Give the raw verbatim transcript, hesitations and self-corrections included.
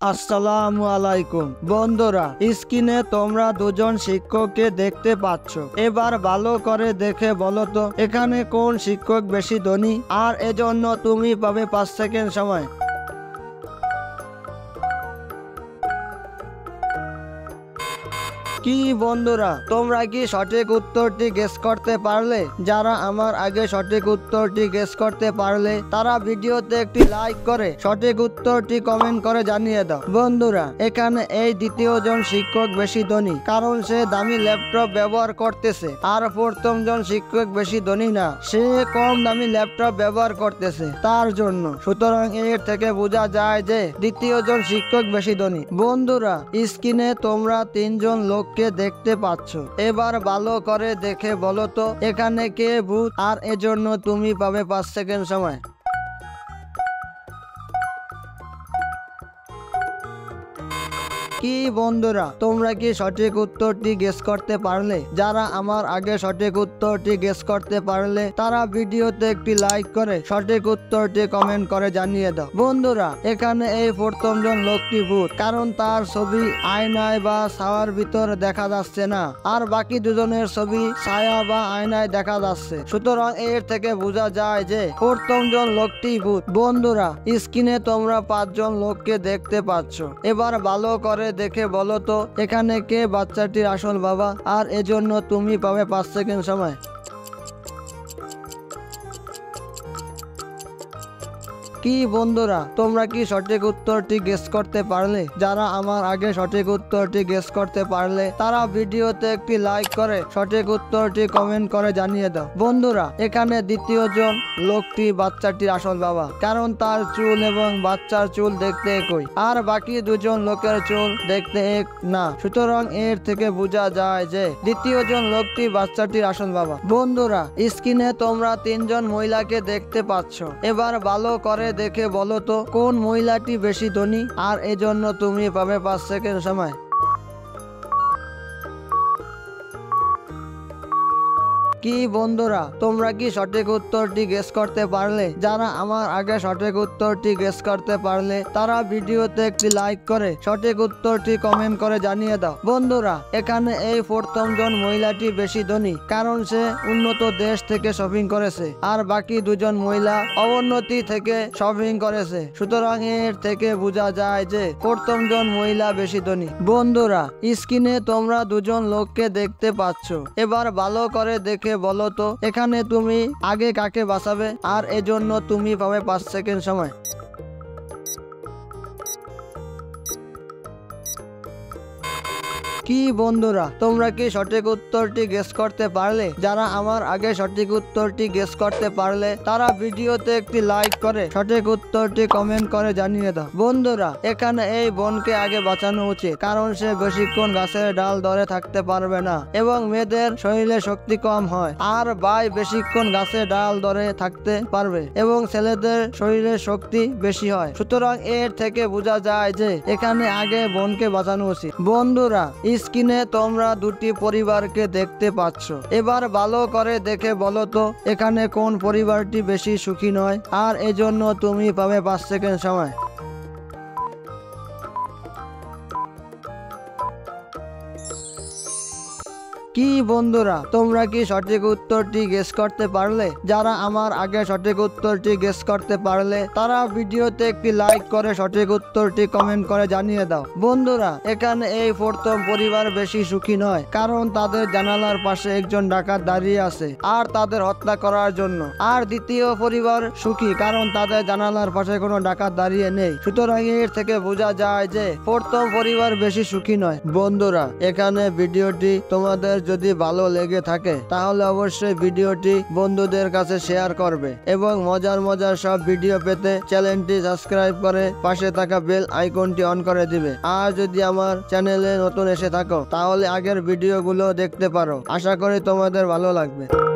আসসালামু আলাইকুম বন্ধুরা, স্ক্রিনে তোমরা দুজন শিক্ষককে দেখতে পাচ্ছ। এবার ভালো করে দেখে বলো তো এখানে কোন শিক্ষক বেশি ধনী, আর এজন্য তুমি পাবে পাঁচ সেকেন্ড সময়। কি বন্ধুরা, তোমরা কি সঠিক উত্তরটি গেস করতে পারলে? যারা আমার আগে সঠিক উত্তরটি গেস করতে পারলে তারা ভিডিওতে একটি লাইক করে সঠিক উত্তরটি কমেন্ট করে জানিয়ে দাও। বন্ধুরা, এখানে এই দ্বিতীয় জন শিক্ষক বেশি ধনী কারণ সে দামি ল্যাপটপ ব্যবহার করতেছে, আর প্রথম জন শিক্ষক বেশি ধনী না, সে কম দামি ল্যাপটপ ব্যবহার করতেছে তার জন্য। সুতরাং এর থেকে বোঝা যায় যে দ্বিতীয় জন শিক্ষক বেশি ধনী। বন্ধুরা, স্ক্রিনে তোমরা তিনজন লোক কে দেখতে পাচ্ছ। এবার ভালো করে দেখে বলো তো এখানে কে ভূত, আর এজন্য তুমি পাবে পাঁচ সেকেন্ড সময়। কি বন্ধুরা, তোমরা কি সঠিক উত্তরটি গেস করতে পারলে? যারা আমার আগে সঠিক উত্তরটি গেস করতে পারলে তারা ভিডিওতে একটি লাইক করে সঠিক উত্তরটি কমেন্ট করে জানিয়ে দাও। বন্ধুরা, এখানে এই প্রথম জন লোকটি ভূত কারণ তার ছবি আয়নায় বা ছায়ার ভিতরে দেখা যাচ্ছে না, আর বাকি দুজনের ছবি ছায়া বা আয়নায় দেখা যাচ্ছে। সুতরাং এর থেকে বোঝা যায় যে প্রথম জন লোকটি ভূত। বন্ধুরা, স্ক্রিনে তোমরা পাঁচজন লোককে দেখতে পাচ্ছ। এবার ভালো করে দেখে বলো তো এখানে কে বাচ্চাটির আসল বাবা, আর এজন্য তুমি পাবে পাঁচ সেকেন্ড সময়। কি বন্ধুরা, তোমরা কি সঠিক উত্তরটি গেস করতে পারলে? যারা আমার আগে সঠিক উত্তরটি গেস করতে পারলে তারা ভিডিওতে একটি লাইক করে সঠিক উত্তরটি কমেন্ট করে জানিয়ে দাও। বন্ধুরা, এখানে দ্বিতীয় জন লোকটি বাচ্চাটির আসল বাবা কারণ তার চুল এবং বাচ্চার চুল দেখতে একই, আর বাকি দুজন লোকের চুল দেখতে এক না। সুতরাং এর থেকে বোঝা যায় যে দ্বিতীয় জন লোকটি বাচ্চাটির আসল বাবা। বন্ধুরা, স্ক্রিনে তোমরা তিনজন মহিলাকে দেখতে পাচ্ছ। এবার ভালো করে দেখে বলো তো কোন মহিলাটি বেশি ধনী, আর এজন্য তুমি পাবে পাঁচ সেকেন্ড সময়। কি বন্ধুরা, তোমরা কি সঠিক উত্তরটি গেস করতে পারলে? যারা আমার আগে সঠিক উত্তরটি গেস করতে পারলে তারা ভিডিওতে একটি লাইক করে সঠিক উত্তরটি কমেন্ট করে জানিয়ে দাও। বন্ধুরা, এখানে এই প্রথম জন মহিলাটি বেশি ধনী কারণ সে উন্নত দেশ থেকে শপিং করেছে, আর বাকি দুজন মহিলা অবনতি থেকে শপিং করেছে। সুতরাং এর থেকে বোঝা যায় যে প্রথম জন মহিলা বেশি ধনী। বন্ধুরা, স্ক্রিনে তোমরা দুজন লোককে দেখতে পাচ্ছ। এবার ভালো করে দেখে বলো তো এখানে তুমি আগে কাকে বাঁচাবে, আর এজন্য তুমি পাবে পাঁচ সেকেন্ড সময়। কি বন্ধুরা, তোমরা কি সঠিক উত্তরটি গেস করতে পারলে? যারা আমার আগে সঠিক উত্তরটি গেস করতে পারলে তারা ভিডিওতে একটি লাইক করে সঠিক উত্তরটি কমেন্ট করে জানিয়ে দাও। বন্ধুরা, এখানে এই বোনকে আগে বাঁচানো উচিত কারণ সে বেশিক্ষণ গাছের ডাল ধরে থাকতে পারবে না এবং মেয়েদের শরীরে শক্তি কম হয়, আর ভাই বেশিক্ষণ গাছের ডাল ধরে থাকতে পারবে এবং ছেলেদের শরীরে শক্তি বেশি হয়। সুতরাং এর থেকে বোঝা যায় যে এখানে আগে বোনকে বাঁচানো উচিত। বন্ধুরা, স্ক্রিনে তোমরা দুটি পরিবারকে দেখতে পাচ্ছ। এবার ভালো করে দেখে বলো তো এখানে কোন পরিবারটি বেশি সুখী নয়, আর এজন্য তুমি পাবে পাঁচ সেকেন্ড সময়। কি বন্ধুরা, তোমরা কি সঠিক উত্তরটি গেস করতে পারলে? যারা আমার আগে সঠিক উত্তরটি গেস করতে পারলে তারা ভিডিওতে একটি লাইক করে সঠিক উত্তরটি কমেন্ট করে জানিয়ে দাও। বন্ধুরা, এখানে এই প্রথম পরিবার বেশি সুখী নয় কারণ তাদের জানালার পাশে একজন ডাকাত দাঁড়িয়ে আছে আর তাদের হত্যা করার জন্য, আর দ্বিতীয় পরিবার সুখী কারণ তাদের জানালার পাশে কোনো ডাকাত দাঁড়িয়ে নেই। সুতরাং এর থেকে বোঝা যায় যে প্রথম পরিবার বেশি সুখী নয়। বন্ধুরা, এখানে ভিডিওটি তোমাদের যদি ভালো লেগে থাকে তাহলে অবশ্যই ভিডিওটি বন্ধুদের কাছে শেয়ার করবে এবং মজার মজার সব ভিডিও পেতে চ্যানেলটি সাবস্ক্রাইব করে পাশে থাকা বেল আইকনটি অন করে দিবে। আর যদি আমার চ্যানেলে নতুন এসে থাকো তাহলে আগের ভিডিওগুলো দেখতে পারো। আশা করি তোমাদের ভালো লাগবে।